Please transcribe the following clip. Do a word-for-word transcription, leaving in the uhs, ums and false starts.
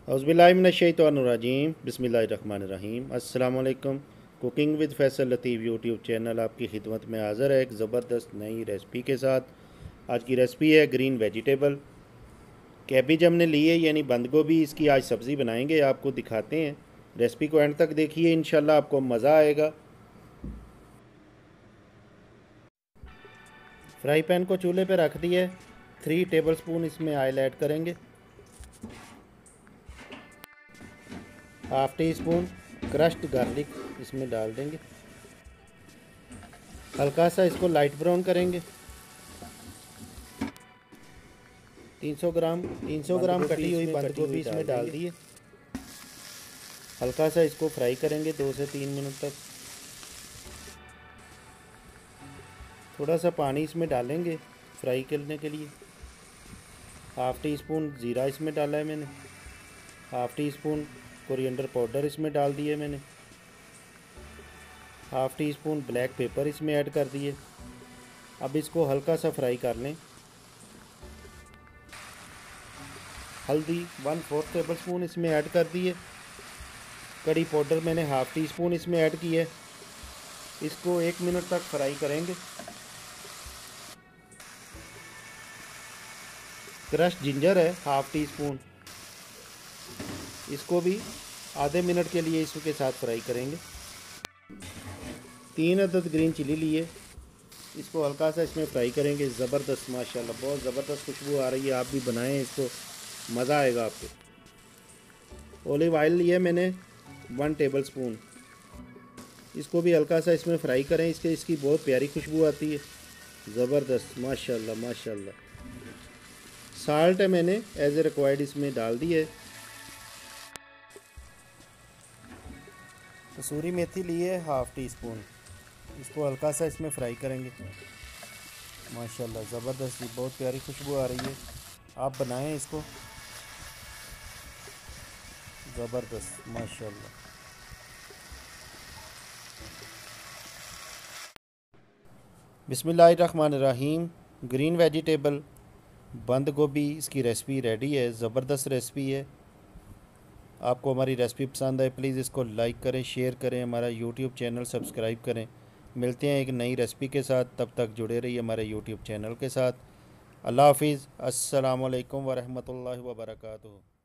औज़ुबिल्लाहिमिनश्शैतानिर्रजीम बिस्मिल्लाहिर्रहमानिर्रहीम। अस्सलाम वालेकुम। Cooking with Faisal Latif YouTube channel आपकी खिदमत में हाज़िर है एक ज़बरदस्त नई रेसिपी के साथ। आज की रेसिपी है ग्रीन वेजिटेबल। कैबिज हमने ली है, यानी बंद गोभी। इसकी आज सब्ज़ी बनाएंगे, आपको दिखाते हैं। रेसिपी को एंड तक देखिए, इंशाल्लाह आपको मज़ा आएगा। फ्राई पैन को चूल्हे पर रख दिए। थ्री टेबल स्पून इसमें ऑयल ऐड करेंगे। Half teaspoon crushed garlic इसमें डाल देंगे। हल्का सा इसको लाइट ब्राउन करेंगे। तीन सौ ग्राम तीन सौ ग्राम कटी हुई बंद गोभी इसमें डाल दिए। हल्का सा इसको फ्राई करेंगे दो से तीन मिनट तक। थोड़ा सा पानी इसमें डालेंगे फ्राई करने के लिए। हाफ़ टी स्पून ज़ीरा इसमें डाला है मैंने। Half teaspoon coriander powder इसमें डाल दिए मैंने। Half teaspoon black pepper इसमें ऐड कर दिए। अब इसको हल्का सा फ्राई कर लें। हल्दी वन फोर्थ टेबल स्पून इसमें ऐड कर दिए। कड़ी पाउडर मैंने हाफ़ टी स्पून इसमें ऐड की है। इसको एक मिनट तक फ्राई करेंगे। क्रश जिंजर है हाफ़ टी स्पून, इसको भी आधे मिनट के लिए इसके साथ फ्राई करेंगे। तीन अदद ग्रीन चिली लिए, इसको हल्का सा इसमें फ्राई करेंगे। ज़बरदस्त, माशाल्लाह बहुत ज़बरदस्त खुशबू आ रही है। आप भी बनाएं इसको, मज़ा आएगा आपको। ओलिव ऑयल लिया मैंने वन टेबल स्पून, इसको भी हल्का सा इसमें फ्राई करें। इसके इसकी बहुत प्यारी खुशबू आती है, ज़बरदस्त, माशाल्लाह माशाल्लाह। साल्ट है मैंने एज ए रिक्वायर्ड इसमें डाल दी है। कसूरी मेथी लिए हाफ़ टी स्पून, इसको हल्का सा इसमें फ्राई करेंगे। माशाल्लाह ज़बरदस्त, बहुत प्यारी खुशबू आ रही है। आप बनाएं इसको, ज़बरदस्त माशाल्लाह। बिस्मिल्लाहिर्रहमानिर्रहीम। ग्रीन वेजिटेबल बंद गोभी, इसकी रेसिपी रेडी है। ज़बरदस्त रेसिपी है। आपको हमारी रेसिपी पसंद आए प्लीज़ इसको लाइक करें, शेयर करें, हमारा यूट्यूब चैनल सब्सक्राइब करें। मिलते हैं एक नई रेसिपी के साथ, तब तक जुड़े रहिए हमारे यूट्यूब चैनल के साथ। अल्लाह हाफिज़। अस्सलामु अलैकुम वरहमतुल्लाहि वबरकातुहू।